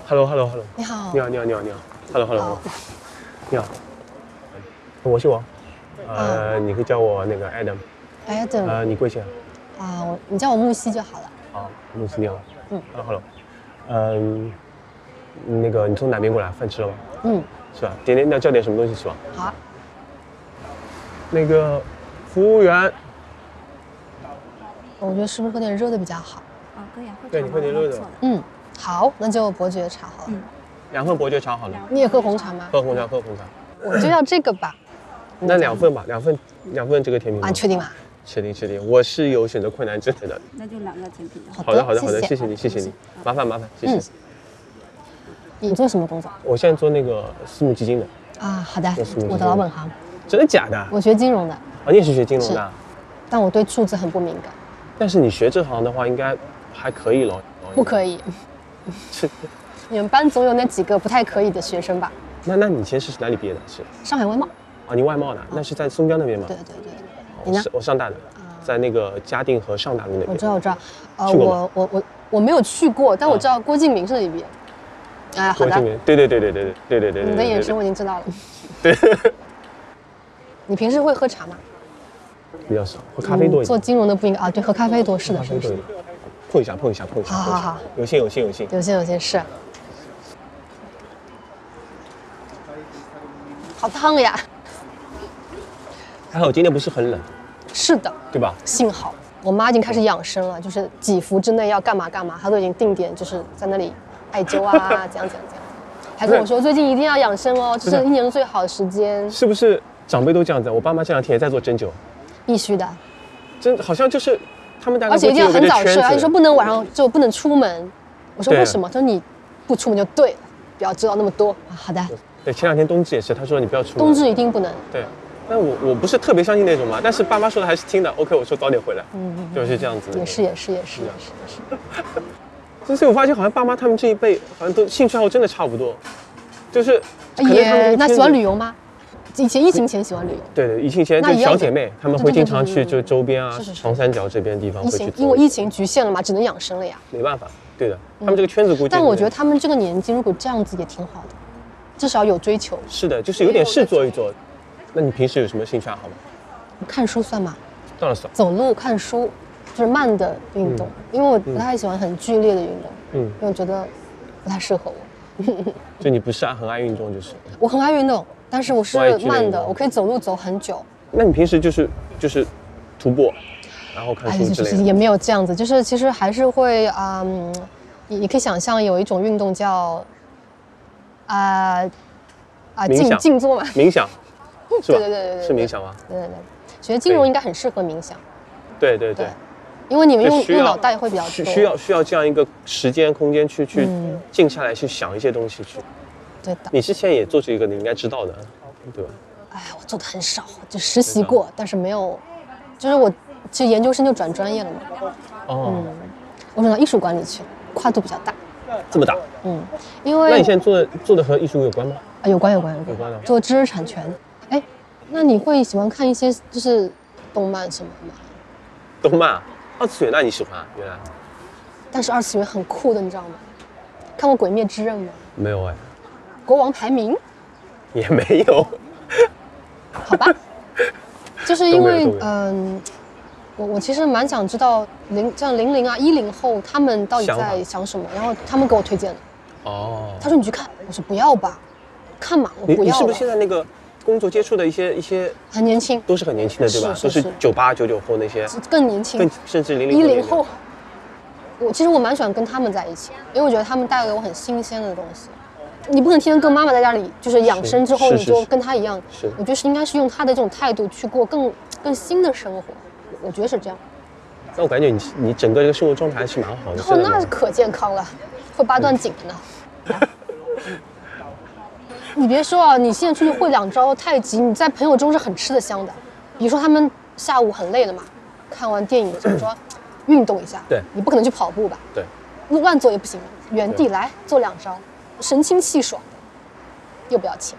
Hello， 你好。 你好。Hello，你好，我是王，你可以叫我那个 Adam。 Adam。 你贵姓啊？你叫我木西就好了。 好，木西你好。Hello。那个你从哪边过来？饭吃了吗？是吧？那叫点什么东西吃吧？ 好。 那个服务员， 我觉得是不是喝点热的比较好？ 可以啊， 对，你喝点热的。 好，那就伯爵茶好了。 2份伯爵茶好了。 你也喝红茶吗？ 喝红茶。 我就要这个吧。 那2份吧，2份这个甜品。 确定吗？ 确定。我是有选择困难症的。 那就2个甜品。 好的，谢谢你，麻烦，谢谢。 你做什么工作？ 我现在做那个私募基金的。 好的，我的老本行。 真的假的？ 我学金融的。 你也是学金融的？ 但我对数字很不敏感。 但是你学这行的话，应该还可以咯。 不可以。你们班总有那几个不太可以的学生吧？ 那你以前是哪里毕业的？是上海外贸。 你外贸的，那是在松江那边吗？ 对。你呢？ 我上大的，在那个嘉定和上大的那边。 我知道。 去过吗？ 我没有去过，但我知道郭敬明是那里毕业。好的。 郭敬明，对。 你的眼神我已经知道了。 对。 你平时会喝茶吗？ 比较少，喝咖啡多一点。 做金融的不应该对，喝咖啡多是的。 碰一下。 好。 有幸是。好烫呀！ 还好今天不是很冷。是的， 对吧？ 幸好我妈已经开始养生了，就是几伏之内要干嘛，她都已经定点，就是在那里艾灸啊，怎样，还跟我说最近一定要养生哦，这是1年最好的时间。 是不是长辈都这样子？我爸妈这2天也在做针灸。必须的。真好像就是他们大概。 而且一定要很早睡，你说不能晚上就不能出门。我说为什么？他说你不出门就对了，不要知道那么多。好的。 对，前2天冬至也是，他说你不要出门。 冬至一定不能。对。 但我不是特别相信那种嘛，但是爸妈说的还是听的。OK， 我说早点回来。就是这样子。也是。所以我发现好像爸妈他们这一辈好像都兴趣爱好真的差不多，就是那喜欢旅游吗？以前疫情前喜欢旅游。对， 疫情前就小姐妹他们会经常去就周边啊，长三角这边地方会去。 因为疫情局限了嘛，只能养生了呀。 没办法，对的，他们这个圈子估计。 但我觉得他们这个年纪如果这样子也挺好的，至少有追求。 是的，就是有点事做一做。那你平时有什么兴趣爱好吗？ 看书算吗？ 当然算。 走路、看书，就是慢的运动，因为我不太喜欢很剧烈的运动，因为我觉得不太适合我。 就你不是很爱运动，就是？ 我很爱运动，但是我是慢的，我可以走路走很久。 那你平时就是徒步，然后看书之类的？ 也没有这样子，就是其实还是会你可以想象有一种运动叫静坐嘛， 冥想，是吧？ 对， 是冥想吗？ 对，学金融应该很适合冥想。对，因为你们用脑袋会比较多， 需要这样一个时间空间去静下来去想一些东西去。 对的。你之前也做这个，你应该知道的，对吧？ 我做的很少，就实习过，但是没有，就是我其实研究生就转专业了嘛。我转到艺术管理去，跨度比较大。 这么大？ 因为那你现在做的和艺术有关吗？ 有关的， 做知识产权。那你会喜欢看一些就是动漫什么的吗？ 动漫，2次元那你喜欢原来？ 但是2次元很酷的，你知道吗？看过《鬼灭之刃》吗？ 没有国王排名？ 也没有。 好吧，就是因为我其实蛮想知道像00啊10后他们到底在想什么，然后他们给我推荐的。他说你去看，我说不要吧，看嘛，我不要。你是不是现在那个工作接触的一些很年轻， 都是很年轻的，对吧？都是98、99后那些， 更年轻， 甚至10后。 其实我蛮喜欢跟他们在一起，因为我觉得他们带给我很新鲜的东西。你不能天天跟妈妈在家里，就是养生之后你就跟她一样。我觉得应该是用她的这种态度去过更新的生活，我觉得是这样。 那我感觉你整个这个生活状态还是蛮好的。 那是可健康了，会8段锦的呢。你别说啊，你现在出去会2招太极，你在朋友中是很吃得香的。比如说他们下午很累了嘛，看完电影就是说运动一下， 对， 你不可能去跑步吧？ 对， 乱做也不行，原地来做2招，神清气爽，又不要钱。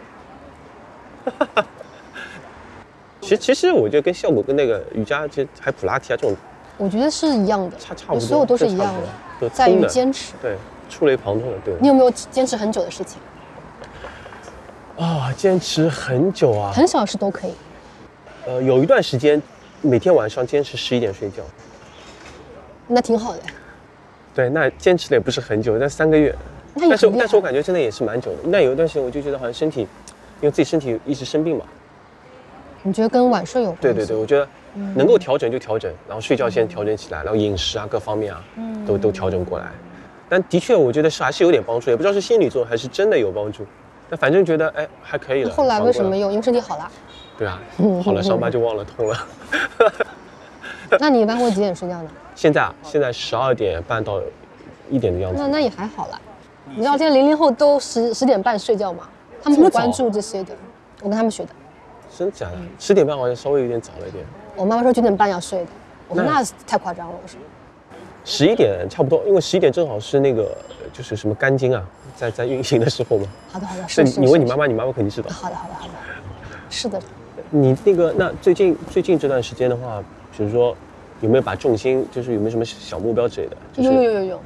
其实我觉得跟效果跟那个瑜伽，其实还普拉提啊这种， 我觉得是一样的， 差不多， 所有都是一样的，在于坚持。 对， 触类旁通的，对。 你有没有坚持很久的事情？ 啊，坚持很久啊， 很小事都可以。 有一段时间，每天晚上坚持11点睡觉。 那挺好的。 对，那坚持的也不是很久，但3个月。但是我感觉真的也是蛮久的。那有一段时间我就觉得好像身体，因为自己身体一直生病嘛。 你觉得跟晚睡有关系？ 对对对，我觉得能够调整就调整，然后睡觉先调整起来，然后饮食啊各方面啊都调整过来。但的确我觉得还是有点帮助，也不知道是心理作用还是真的有帮助。但反正觉得哎还可以了。 后来为什么用？因为身体好了。 对啊，好了伤疤就忘了痛了。 那你一般会几点睡觉呢？ 现在12点半到1点的样子。 那也还好啦。你知道现在00后都10点半睡觉吗？他们很关注这些的，我跟他们学的。 真的假的？10点半好像稍微有点早了一点。 我妈妈说9点半要睡的，我说那太夸张了，我说。 11点差不多，因为11点正好是那个就是什么肝经啊，在运行的时候嘛。 好的， 是你问你妈妈，你妈妈肯定知道。 好的，是的。 你那最近这段时间的话，比如说有没有把重心，就是有没有什么小目标之类的？ 有。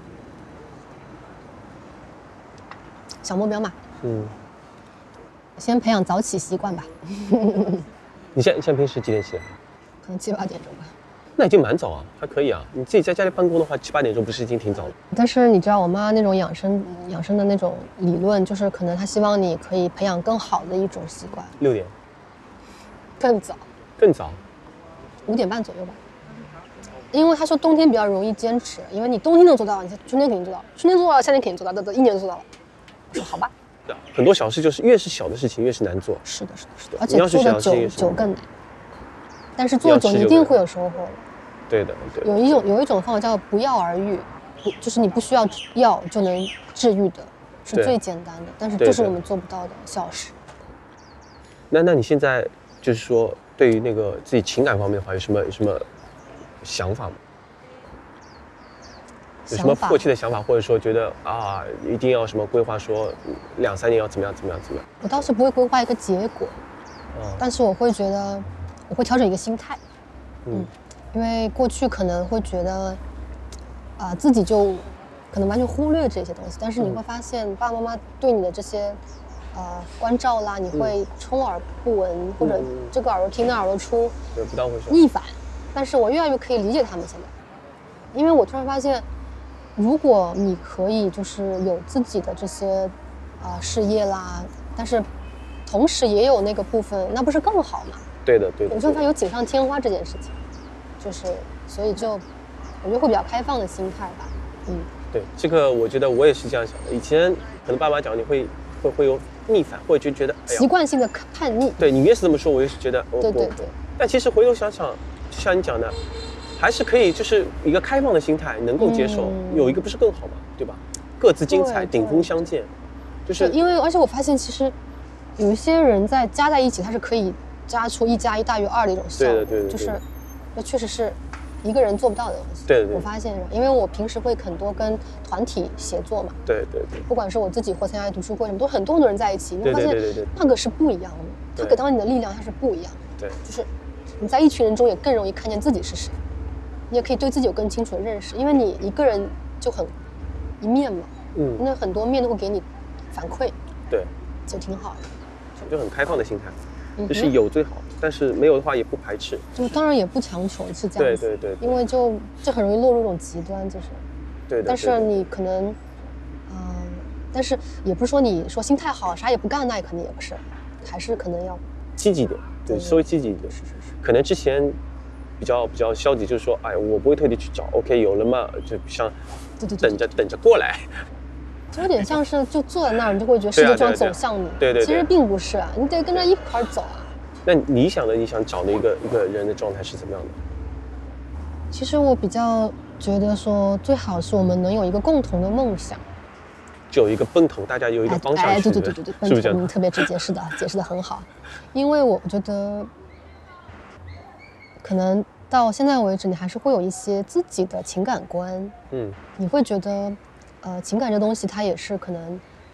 小目标嘛。先培养早起习惯吧。 你现在平时几点起来？ 可能7、8点钟吧。 那已经蛮早啊，还可以啊。你自己在家里办公的话，7、8点钟不是已经挺早了？ 但是你知道我妈那种养生的那种理论，就是可能她希望你可以培养更好的一种习惯。 6点。 更早。 5 点半左右吧。因为她说冬天比较容易坚持，因为你冬天能做到，你春天肯定做到，春天做到，夏天肯定做到，1年就做到了。我说好吧。 很多小事就是越是小的事情越是难做。 是的，而且做的久更难。但是做的久一定会有收获的。 对的。 有一种方法叫不药而愈，就是你不需要药就能治愈的，是最简单的，但是这是我们做不到的小事。 那你现在就是说，对于那个自己情感方面的话，有什么想法吗？有什么迫切的想法，或者说觉得啊，一定要什么规划，说2、3年要怎么样？ 我倒是不会规划一个结果，但是我会觉得我会调整一个心态。因为过去可能会觉得，自己就可能完全忽略这些东西，但是你会发现爸爸妈妈对你的这些，关照啦，你会充耳不闻，或者这个耳朵听那耳朵出， 对，不当回事， 逆反。但是我越来越可以理解他们现在，因为我突然发现，如果你可以就是有自己的这些，事业啦，但是同时也有那个部分，那不是更好吗？ 对的。 我就发现有锦上添花这件事情。所以我觉得会比较开放的心态吧。 对，这个我觉得我也是这样想的。以前可能爸妈讲你会有逆反，或者就觉得习惯性的叛逆。 对，你越是这么说，我越是觉得对。 但其实回头想想，就像你讲的，还是可以，就是一个开放的心态，能够接受，有一个不是更好吗？对吧？各自精彩，顶峰相见。就是因为，而且我发现其实有一些人加在一起，他是可以加出1+1大于2的一种效果。 对。 就是那确实是一个人做不到的东西。 对。 我发现，因为我平时会很多跟团体协作嘛。 对。 不管是我自己或参加读书会什么，都很多人在一起，你会发现那个是不一样的。他给到你的力量，它是不一样的。 对。 就是你在一群人中也更容易看见自己是谁，你也可以对自己有更清楚的认识，因为你一个人就很一面嘛。那很多面都会给你反馈。对。就挺好的。 就很开放的心态，就是有最好。但是没有的话也不排斥， 就当然也不强求，是这样子。对，因为这很容易落入一种极端，就是。 对。 但是你可能，但是也不是说你说心态好啥也不干，那肯定也不是，还是可能要积极点，对，稍微积极一点。是。可能之前比较消极，就是说，哎，我不会特地去找 ，OK， 有了嘛，就像等着过来。 就有点像是就坐在那儿，你就会觉得世界就要走向你。 对。 其实并不是啊，你得跟着一块儿走啊。 那你想找的一个人的状态是怎么样的？ 其实我比较觉得说，最好是我们能有一个共同的梦想， 就有一个奔头，大家有一个方向。 对， 是不是这样？ 特别直接，是的，解释得很好。因为我觉得，可能到现在为止，你还是会有一些自己的情感观。你会觉得，情感这东西它也是可能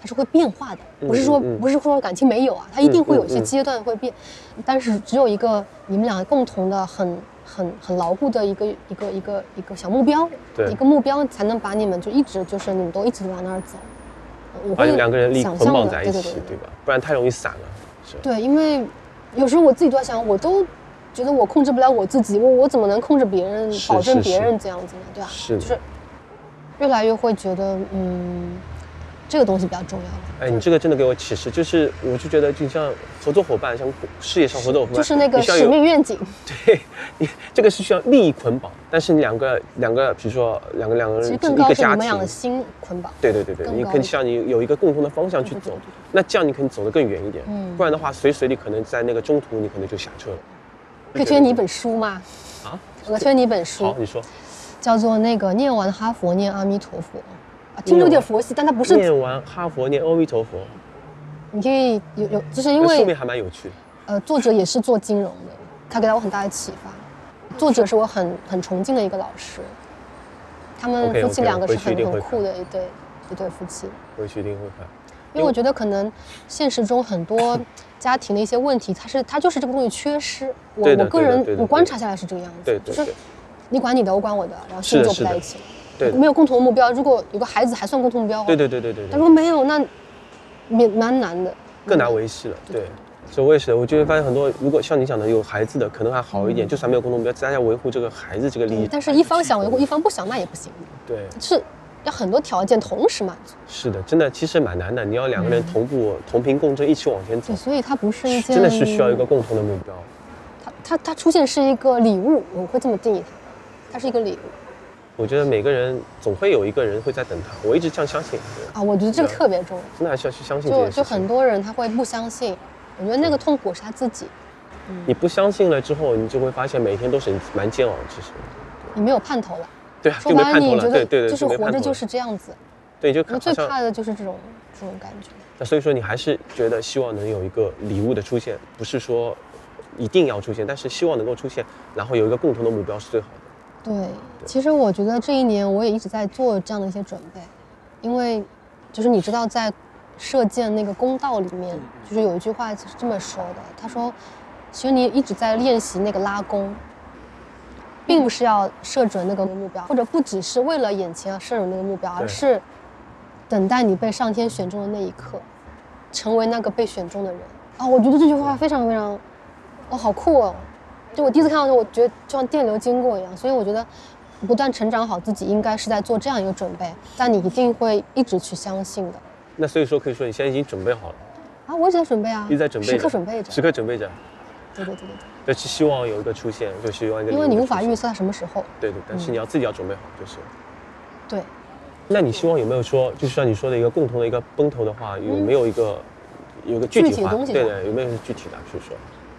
它是会变化的，不是说感情没有啊，它一定会有一些阶段会变，但是只有一个你们俩共同的很牢固的一个小目标，一个目标才能把你们就一直就是你们都一直往那儿走。 把你们两个人力捆绑在一起，对吧？不然太容易散了。 对，因为有时候我自己都在想，我都觉得我控制不了我自己，我怎么能控制别人，保证别人这样子呢？对吧？就是越来越会觉得，这个东西比较重要了。 哎，你这个真的给我启示，就是我就觉得，就像合作伙伴，像事业上合作伙伴， 就是那个使命愿景。 对，你这个是需要利益捆绑，但是两个，比如说两个人， 其实更高是你们俩的心捆绑。 对，你可以像你有一个共同的方向去走，那这样你可以走得更远一点。不然的话，随时随地可能在那个中途你可能就下车了。 可以推荐你一本书吗？啊，我推荐你一本书。 好，你说。 叫做那个念完哈佛念阿弥陀佛。听着有点佛系，但它不是念完哈佛念阿弥陀佛。 你可以有，就是因为书名还蛮有趣的。作者也是做金融的，他给了我很大的启发。作者是我很崇敬的一个老师，他们夫妻两个是很酷的一对夫妻。 回去一定会看， 因为我觉得可能现实中很多家庭的一些问题，它就是这个东西缺失。我个人我观察下来是这个样子，就是你管你的，我管我的，然后心做不在一起。没有共同的目标，如果有个孩子还算共同目标。 对。 但如果没有，那蛮难的， 更难维系了。对，所以我也是，我就会发现很多，如果像你讲的有孩子的，可能还好一点，就算没有共同目标，大家维护这个孩子这个利益。 但是一方想维护，一方不想，那也不行。 对， 是要很多条件同时满足。 是的，真的其实蛮难的，你要两个人同频共振，一起往前走。 所以它不是一件， 真的是需要一个共同的目标。 它出现是一个礼物，我会这么定义它是一个礼物。 我觉得每个人总会有一个人会在等他，我一直这样相信。 我觉得这个特别重要， 真的还是要去相信这件事情。 就很多人他会不相信，我觉得那个痛苦是他自己。 你不相信了之后，你就会发现每天都是蛮煎熬，其实。 你没有盼头了。 对啊，就没盼头了。对， 就是活着就是这样子。 对，就最怕的就是这种感觉。 那所以说，你还是觉得希望能有一个礼物的出现，不是说一定要出现，但是希望能够出现，然后有一个共同的目标是最好的。 对，其实我觉得这一年我也一直在做这样的一些准备，因为就是你知道在射箭那个弓道里面，就是有一句话是这么说的，他说其实你一直在练习那个拉弓，并不是要射准那个目标，或者不只是为了眼前要射准那个目标，而是等待你被上天选中的那一刻，成为那个被选中的人。我觉得这句话非常非常好酷哦。就我第一次看到的时候，我觉得就像电流经过一样，所以我觉得不断成长好自己应该是在做这样一个准备，但你一定会一直去相信的。 那所以说可以说你现在已经准备好了我一直在准备啊， 一直在准备， 时刻准备着， 时刻准备着。 对， 就希望有一个出现，就希望一个， 因为你无法预测它什么时候。 对，但是你要自己要准备好，就是。 对。 那你希望有没有说，就像你说的一个共同的一个奔头的话，有没有有个具体的东西？ 对，有没有具体的，比如说？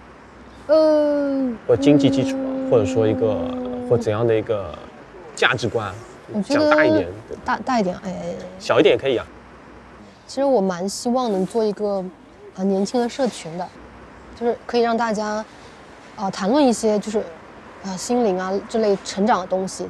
或经济基础啊，或者说或怎样的一个价值观，讲大一点， 大一点， 小一点也可以啊。 其实我蛮希望能做一个年轻的社群的，就是可以让大家谈论一些就是心灵啊这类成长的东西。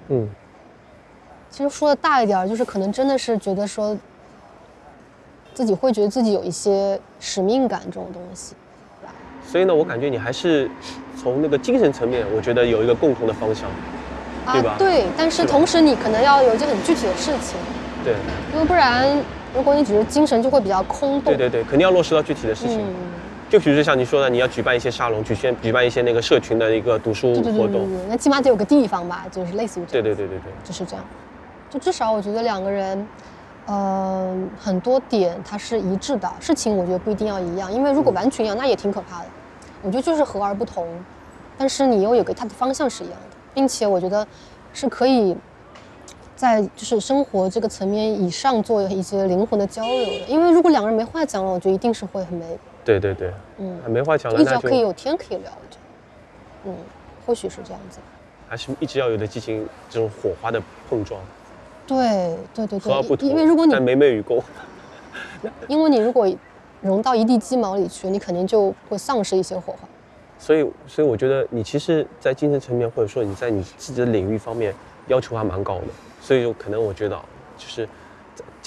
其实说的大一点，就是可能真的是觉得说自己会觉得自己有一些使命感这种东西。 所以呢，我感觉你还是从那个精神层面，我觉得有一个共同的方向，对吧？ 对，但是同时你可能要有一件很具体的事情， 对， 因为不然，如果你只是精神，就会比较空洞。 对，肯定要落实到具体的事情。就比如说像你说的，你要举办一些沙龙，举办一些那个社群的一个读书活动， 那起码得有个地方吧，就是类似于这样。 对， 就是这样。就至少我觉得两个人，很多点它是一致的，事情我觉得不一定要一样，因为如果完全一样，那也挺可怕的。我觉得就是和而不同，但是你又有个它的方向是一样的，并且我觉得是可以在就是生活这个层面以上做一些灵魂的交流的。因为如果两个人没话讲了，我觉得一定是会很没。 对，没话讲了， 一直要可以有天可以聊，我觉得，或许是这样子， 还是一直要有的进行这种火花的碰撞。 对， 和而不同。 因为如果你美美与共， 因为你如果融到一地鸡毛里去，你肯定就会丧失一些火花。 所以我觉得你其实，在精神层面，或者说你在你自己的领域方面要求还蛮高的。所以就可能我觉得，就是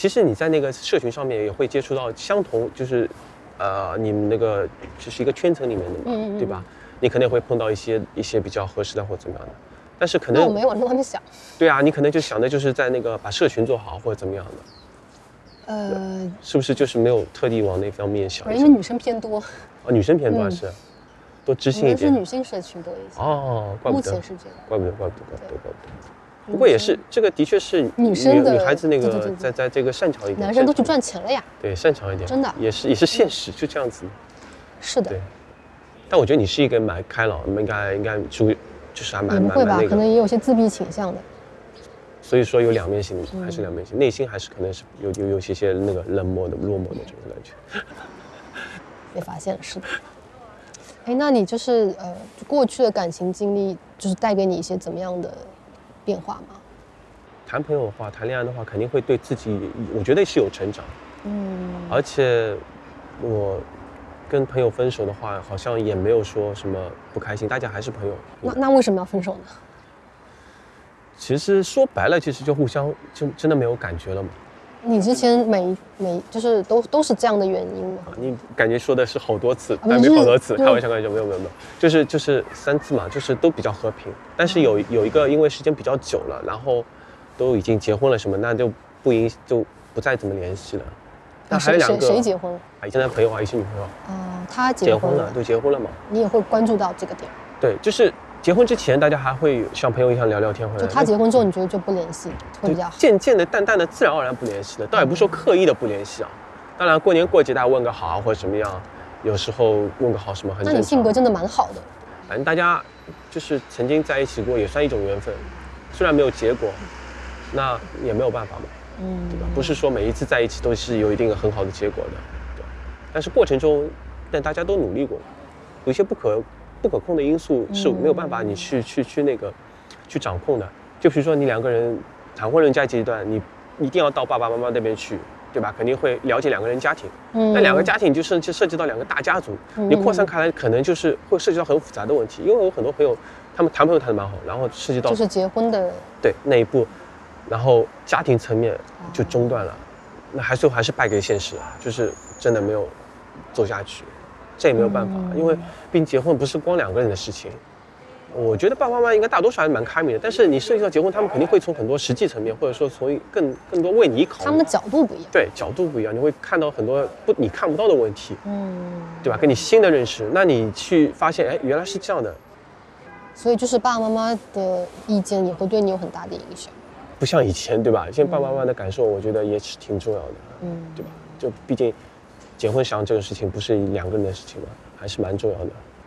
其实你在那个社群上面也会接触到相同，就是你们那个就是一个圈层里面的嘛，对吧？你可能也会碰到一些比较合适的或怎么样的，但是可能我没往这方面想。 对啊，你可能就想的就是在那个把社群做好或者怎么样的，是不是就是没有特地往那方面想？ 因为女生偏多。 女生偏多是，多知性一点。 是女性社群多一些。 哦，怪不得。 目前是这样。 怪不得。不过也是，这个的确是女孩子那个在这个擅长一点。 男生都去赚钱了呀。 对，擅长一点。 真的。 也是现实，就这样子。 是的。 对。但我觉得你是一个蛮开朗，应该就是还蛮也不会吧，可能也有些自闭倾向的。 所以说有两面性，还是两面性，内心还是可能是有些那个冷漠的、落寞的这种感觉。 被发现了，是的。哎，那你就是过去的感情经历，就是带给你一些怎么样的变化吗？ 谈朋友的话，谈恋爱的话，肯定会对自己，我觉得是有成长。而且我跟朋友分手的话，好像也没有说什么不开心，大家还是朋友。 那为什么要分手呢？ 其实说白了，其实就互相就真的没有感觉了嘛。 你之前每就是都是这样的原因吗？ 你感觉说的是好多次，但没好多次，开玩笑，没有，就是3次嘛，就是都比较和平。但是有一个因为时间比较久了，然后都已经结婚了什么，那就不再怎么联系了。那还有2个谁结婚了？ 以前的朋友啊，以前女朋友。 他结婚了，都结婚了嘛。 你也会关注到这个点？ 对，就是结婚之前，大家还会像朋友一样聊聊天。 就他结婚之后，你觉得就不联系会比较好？ 渐渐的、淡淡的、自然而然不联系了，倒也不是说刻意的不联系啊。当然，过年过节大家问个好啊，或者什么样，有时候问个好什么很正常。 那你性格真的蛮好的。 反正大家就是曾经在一起过，也算一种缘分。虽然没有结果，那也没有办法嘛，对吧？不是说每一次在一起都是有一定很好的结果的，对吧？但是过程中，但大家都努力过，有些不可控的因素是没有办法你去掌控的。就比如说你2个人谈婚论嫁阶段，你一定要到爸爸妈妈那边去，对吧？肯定会了解2个人家庭。那2个家庭就涉及到2个大家族，你扩散开来，可能就是会涉及到很复杂的问题。因为我有很多朋友，他们谈朋友谈得蛮好，然后涉及到就是结婚的对那一步，然后家庭层面就中断了，那最后还是败给现实啊，就是真的没有走下去。这也没有办法，因为毕竟结婚不是光2个人的事情。我觉得爸爸妈妈应该大多数还是蛮开明的，但是你涉及到结婚，他们肯定会从很多实际层面，或者说从更多为你考虑。 他们的角度不一样。 对，角度不一样，你会看到很多你看不到的问题，对吧？跟你新的认识，那你去发现，哎，原来是这样的。 所以就是爸爸妈妈的意见也会对你有很大的影响。 不像以前，对吧？现在爸爸妈妈的感受，我觉得也是挺重要的，对吧？就毕竟。结婚想这个事情不是2个人的事情嘛，还是蛮重要的。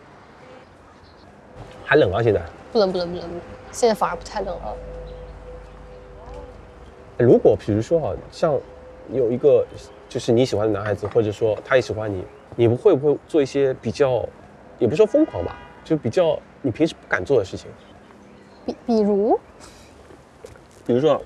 还冷啊，现在？ 不冷，现在反而不太冷了。 如果比如说像有一个就是你喜欢的男孩子，或者说他也喜欢你，你会不会做一些比较，也不是说疯狂吧，就比较你平时不敢做的事情？ 比如说，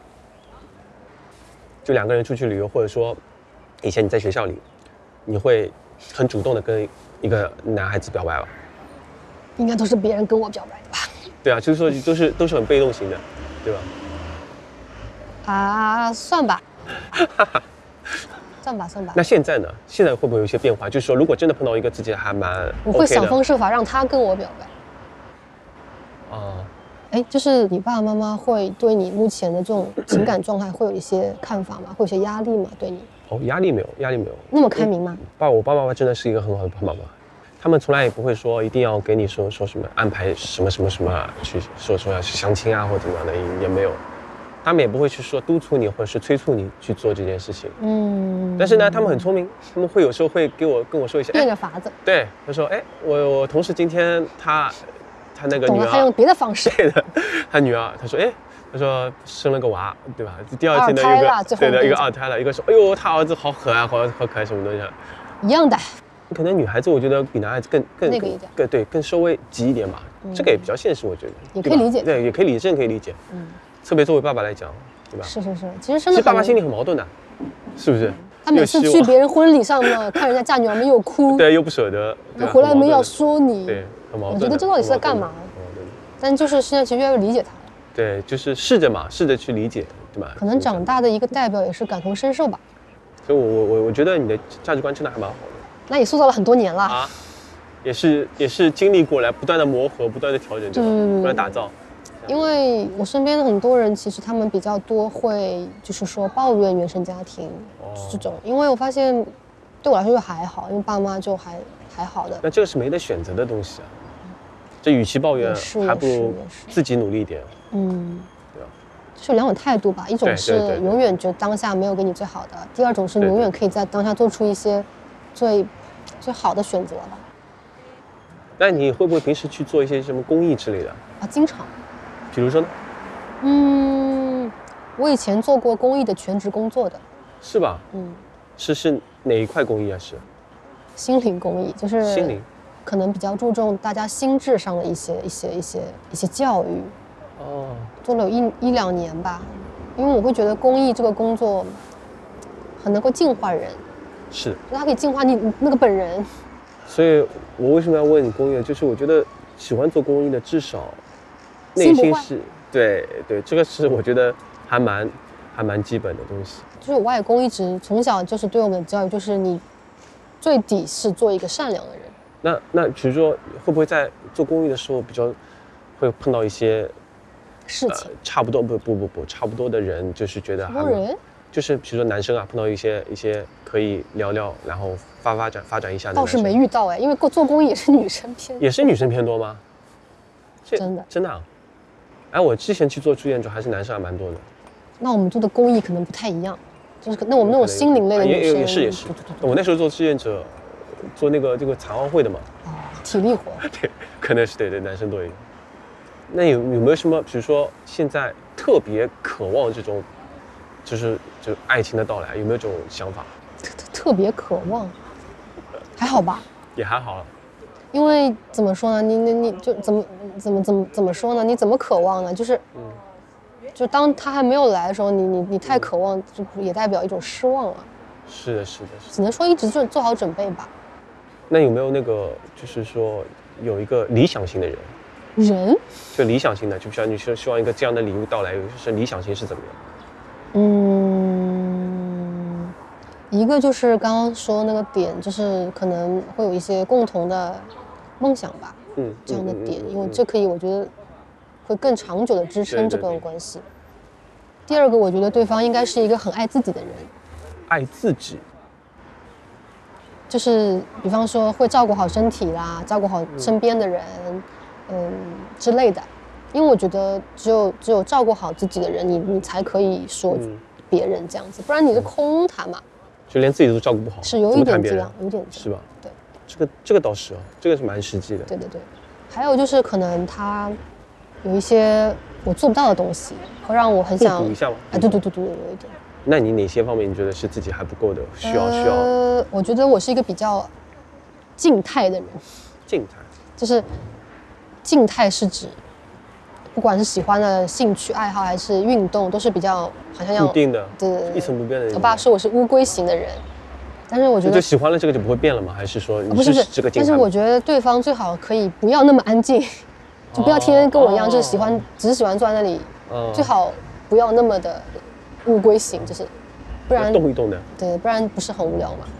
就2个人出去旅游，或者说以前你在学校里。你会很主动的跟一个男孩子表白吧？ 应该都是别人跟我表白的吧？ 对啊，就是说都是很被动型的，对吧？算吧，算吧。 那现在呢？现在会不会有一些变化？就是说，如果真的碰到一个自己还蛮 OK 的， 我会想方设法让他跟我表白。就是你爸爸妈妈会对你目前的这种情感状态会有一些看法吗？会有些压力吗？对你？ 压力没有。 那么开明吗？ 我爸爸妈妈真的是一个很好的爸爸妈妈，他们从来也不会说一定要给你说什么安排什么去说要去相亲啊或怎么样的，也没有。他们也不会去说督促你或者是催促你去做这件事情。但是呢，他们很聪明，他们会有时候会跟我说一些变个法子。 对，他说我同事今天他那个女儿， 他用别的方式。 对的，他女儿，他说生了个娃，对吧？第2天的一个2胎了，一个说哎呦他儿子好可爱，好可爱什么东西， 一样的。 可能女孩子我觉得比男孩子更那个一点， 对，更稍微急一点吧。这个也比较现实，我觉得也可以理解。 对，也可以真可以理解。特别作为爸爸来讲，对吧？ 是，其实爸爸心里很矛盾的，是不是？ 他每次去别人婚礼上呢，看人家嫁女儿们又哭， 对，又不舍得， 回来没要说你， 对，很矛盾。 我觉得这到底是在干嘛？但就是现在其实越来越理解他了。 对，就是试着去理解， 对吧？ 可能长大的一个代表也是感同身受吧。 所以我觉得你的价值观真的还蛮好的。 那也塑造了很多年了啊，也是经历过来，不断的磨合，不断的调整，对吧？不断打造。 因为我身边的很多人，其实他们比较多会就是说抱怨原生家庭这种，因为我发现对我来说就还好，因为爸妈就还好的。 那这个是没得选择的东西啊，这与其抱怨，还不如自己努力一点。 嗯， 对吧？ 就是有两种态度吧，一种是永远觉得当下没有给你最好的，第二种是你永远可以在当下做出一些最好的选择吧。 那你会不会平时去做一些什么公益之类的？ 啊，经常。 比如说呢？ 我以前做过公益的全职工作的。 是吧？是哪一块公益啊？是心灵公益，就是心灵， 可能比较注重大家心智上的一些教育。哦，做了有一两年吧，因为我会觉得公益这个工作很能够净化人。 是， 就它可以净化你那个本人。 所以我为什么要问你公益？就是我觉得喜欢做公益的，至少内心是对，这个是我觉得还蛮基本的东西。 就是我外公一直从小就是对我们的教育，就是你最底是做一个善良的人。 那比如说会不会在做公益的时候比较会碰到一些事情？ 差不多不差不多的人，就是觉得就是比如说男生啊，碰到一些可以聊聊，然后发展一下的。 倒是没遇到哎，因为做公益也是女生偏。 也是女生偏多吗？真的啊？哎，我之前去做志愿者，还是男生还蛮多的。 那我们做的公益可能不太一样，就是那我们那种心灵类的女生也是。我那时候做志愿者，做这个残奥会的嘛。 哦，体力活。 对，可能是对男生多一点。那有没有什么，比如说现在特别渴望这种，就是爱情的到来，有没有这种想法？ 特别渴望，还好吧？ 也还好。 因为怎么说呢？你就怎么说呢？你怎么渴望呢？就是就当他还没有来的时候，你太渴望，就也代表一种失望了。 是的。 只能说一直做好准备吧。 那有没有那个，就是说有一个理想型的人？就理想型的，就像你希望一个这样的礼物到来，是理想型是怎么样？ 一个就是刚刚说那个点，就是可能会有一些共同的梦想吧。这样的点，因为这可以，我觉得会更长久的支撑这段关系。第二个，我觉得对方应该是一个很爱自己的人。 爱自己， 就是比方说会照顾好身体啦，照顾好身边的人，之类的。因为我觉得只有照顾好自己的人，你才可以说别人这样子，不然你是空谈嘛。 就连自己都照顾不好， 是有一点这样， 是吧？ 对， 这个倒是哦，这个是蛮实际的。 对。还有就是可能他有一些我做不到的东西，会让我很想补一下吗？ 对，有一点。 那你哪些方面你觉得是自己还不够的，需要？ 我觉得我是一个比较静态的人。 静态， 就是静态是指，不管是喜欢的兴趣爱好还是运动，都是比较好像要固定的， 对， 一成不变的。 我爸说我是乌龟型的人，但是我觉得就喜欢了这个就不会变了吗？还是说你是这个静态？ 但是我觉得对方最好可以不要那么安静，就不要天天跟我一样，就是只喜欢坐在那里，最好不要那么的乌龟型，就是不然动一动的， 对，不然不是很无聊嘛。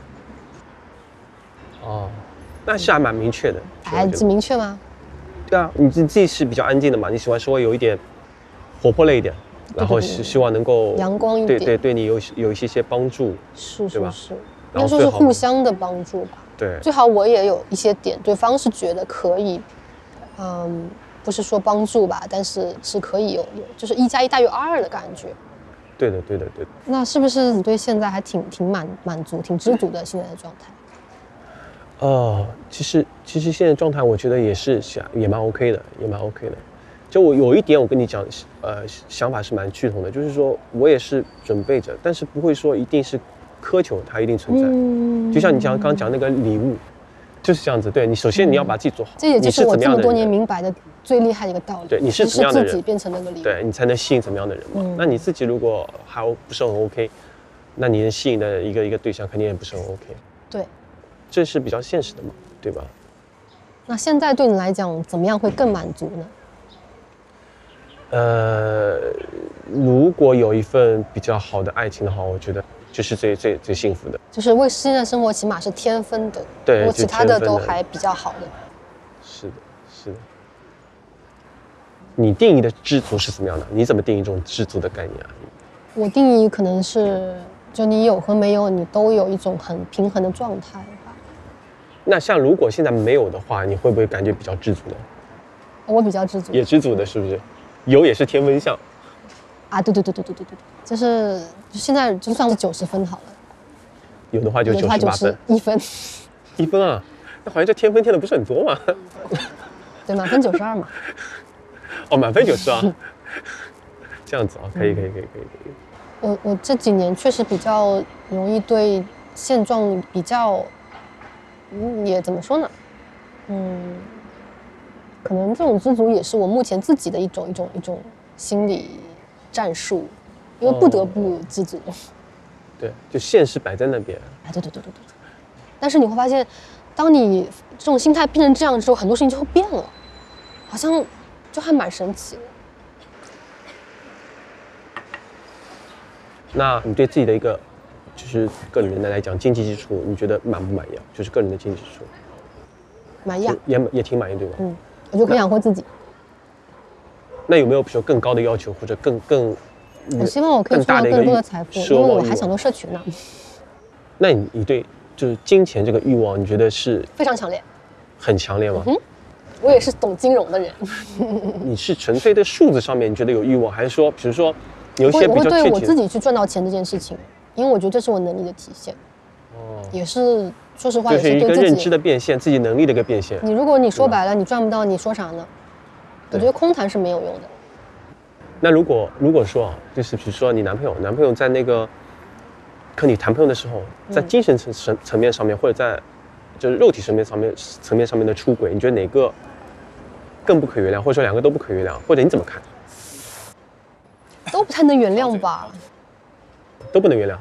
那是还蛮明确的。 很明确吗？ 对啊，你自己是比较安静的嘛，你喜欢稍微有一点活泼类一点，然后希望能够阳光一点， 对你有一些帮助，对吧？ 应该说是互相的帮助吧。 对， 最好我也有一些点，对方是觉得可以，不是说帮助吧，但是是可以有，就是1+1大于2的感觉。 对的。 那是不是你对现在还挺满足、挺知足的现在的状态？ 其实现在状态我觉得也蛮 OK 的，就我有一点我跟你讲，想法是蛮趋同的，就是说我也是准备着，但是不会说一定是苛求它一定存在。就像你刚讲那个礼物，就是这样子。对，你首先你要把自己做好， 这也就是我这么多年明白的最厉害的一个道理。 对，你是怎么样的人， 自己变成那个礼物， 对你才能吸引怎么样的人嘛。那你自己如果还不是很 OK， 那你能吸引的一个对象肯定也不是很 OK。 对。 这是比较现实的嘛，对吧？ 那现在对你来讲，怎么样会更满足呢？ 如果有一份比较好的爱情的话，我觉得就是最幸福的。 就是为现在生活起码是天分的， 对， 如果其他的都还比较好的。 是的，是的。你定义的知足是什么样的？你怎么定义这种知足的概念啊？ 我定义可能是，就你有和没有，你都有一种很平衡的状态吧。 那像如果现在没有的话，你会不会感觉比较知足呢？ 我比较知足， 也知足的，是不是？有也是天分项。 啊，对，就是现在就算是90分好了。 有的话就98分 ，1分。 1分啊？那好像这天分填的不是很多嘛？ 对，满分92嘛。 哦，满分90啊。这样子啊，可以。 我这几年确实比较容易对现状比较，也怎么说呢？可能这种知足也是我目前自己的一种心理战术，因为不得不知足。 对，就现实摆在那边。 哎，对。但是你会发现，当你这种心态变成这样之后，很多事情就会变了，好像就还蛮神奇的。那你对自己的一个就是个人的来讲，经济基础你觉得满不满意啊？就是个人的经济基础。 满意啊。 也挺满意，对吧？ 我就可以养活自己。 那有没有比如说更高的要求，或者更我希望我可以创造更多的财富，因为我还想做社群呢。 那你对就是金钱这个欲望，你觉得是非常强烈？ 很强烈吗？ 我也是懂金融的人。 你是纯粹的数字上面你觉得有欲望，还是说比如说有一些比较具体的？ 我会对我自己去赚到钱这件事情，因为我觉得这是我能力的体现。也是说实话，也是对自己就是一个认知的变现，自己能力的一个变现。 如果你说白了，你赚不到，你说啥呢？我觉得空谈是没有用的。 那如果说啊，就是比如说你男朋友在那个和你谈朋友的时候，在精神层面上面，或者在就是肉体层面上面的出轨，你觉得哪个更不可原谅，或者说两个都不可原谅，或者你怎么看？ 都不太能原谅吧？ 都不能原谅。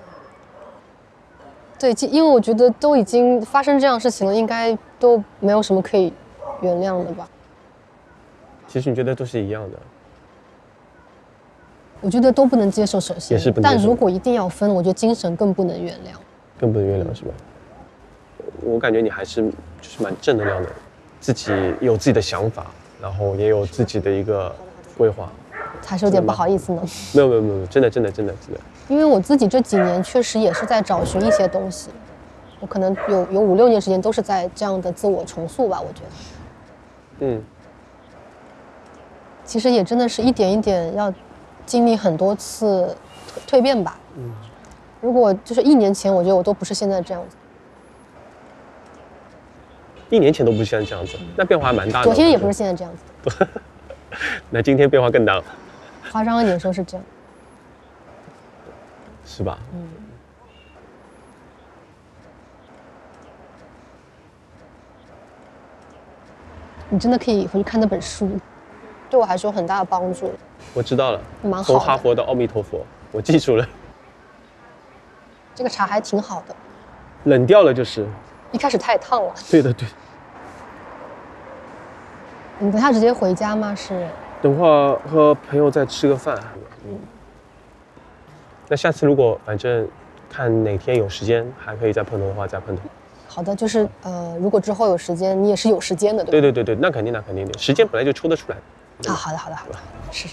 对，因为我觉得都已经发生这样的事情了，应该都没有什么可以原谅的吧？ 其实你觉得都是一样的。 我觉得都不能接受，首先也是不能接受。 但如果一定要分，我觉得精神更不能原谅。 更不能原谅是吧？我感觉你还是就是蛮正能量的，自己有自己的想法，然后也有自己的一个规划。 还是有点不好意思呢。 没有，真的。 因为我自己这几年确实也是在找寻一些东西，我可能有5、6年时间都是在这样的自我重塑吧，我觉得。其实也真的是一点一点要经历很多次蜕变吧。如果就是1年前，我觉得我都不是现在这样子。 1年前都不是现在这样子，那变化还蛮大的。 昨天也不是现在这样子。 那今天变化更大了。 夸张一点说是这样。 是吧？ 你真的可以回去看那本书，对我还是有很大的帮助。 我知道了， 蛮好的。 从哈佛到阿弥陀佛，我记住了。 这个茶还挺好的。 冷掉了就是。 一开始太烫了。 对的。 你等下直接回家吗？是。 等会儿和朋友再吃个饭。那下次如果反正看哪天有时间还可以再碰头的话再碰头。 好的，就是如果之后有时间，你也是有时间的，对吧？ 对，那肯定的，时间本来就抽得出来。 啊，好的，是。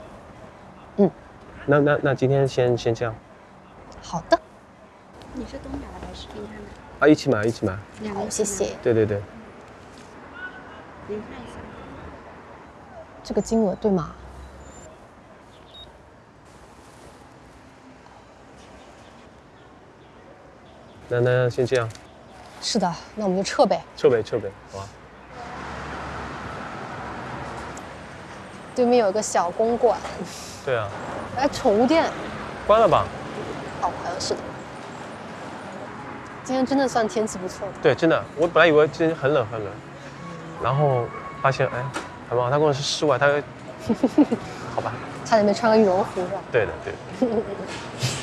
那今天先这样。 好的。 你是东买的还是平摊的？ 啊，一起买。 好，谢谢。 对。 您看一下。 这个金额对吗？ 那先这样。 是的，那我们就撤呗。 撤呗，好吧。 对面有个小公馆。 对啊。 哎，宠物店。 关了吧？ 哦，好像是的。今天真的算天气不错。 对，真的，我本来以为今天很冷，然后发现还蛮好，他跟我是室外，他好吧。 差点没穿个羽绒服是吧？ 对的。